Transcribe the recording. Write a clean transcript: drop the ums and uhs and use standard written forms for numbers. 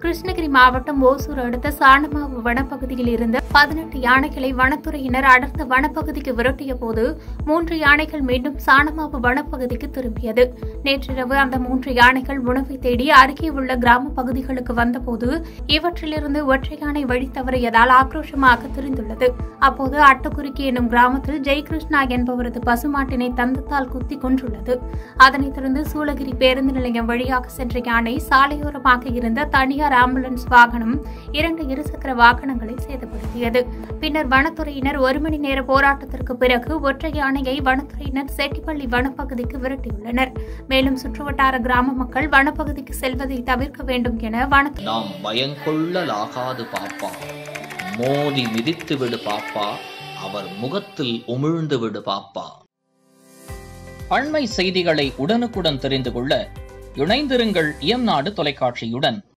கிருஷ்ணகிரி மாவட்டம் ஓசூர் அடுத்த சாணமாவு வனப்பகுதியில் இருந்த 18 யானைகளை வனத்துறையினர் அடர்ந்த வனப்பகுதிக்கு விரட்டிய போது 3 யானைகள் மீண்டும் சாணமாவு வனப்பகுதிக்கு திரும்பியது. நேற்றிரவு அந்த 3 யானைகள் உணவை தேடி அருகே உள்ள கிராம பகுதிகளுக்கு வந்தபோது இவற்றிலிருந்து ஒற்றை யானை வழி தவறியதால் ஆக்ரோஷமாக திரிந்துள்ளது. அப்போது அட்டக்குறிக்கி எனும் கிராமத்தில் ஜெயகிருஷ்ணா என்பவரது பசுமாட்டினை தந்தத்தால் குத்தி கொன்றுள்ளது. அதனைத் தொடர்ந்து சூளகிரி பேருந்து நிலையம் வழியாக சென்ற யானை சாலையோரமாக இருந்த தனியார் ஆம்புலன்ஸ் வாகனம் 2 இருசக்கர வாகனங்களை சேதப்படுத்தியது. பின்னர் வனத்துறையினர் 1 மணி நேர போராட்டத்திற்கு பிறகு ஒற்றை யானையை வனத்துறையினர் சேட்டிப்பள்ளி வனப்பகுதிக்கு விரட்டியுள்ளனர். மேலும் சுற்றுவட்டார கிராம மக்கள் வனப்பகுதிக்கு செல்வதை தவிர்க்க வேண்டும் என நாம் பயங்கொள்ளலாகாது பாப்பா, மோதி மிதித்து விடு பாப்பா, அவர் முகத்தில் உமிழ்ந்து விடு பாப்பா. அண்மை செய்திகளை உடனுக்குடன் தெரிந்து கொள்ள இணைந்திருங்கள் இயம்நாடு தொலைக்காட்சியுடன்.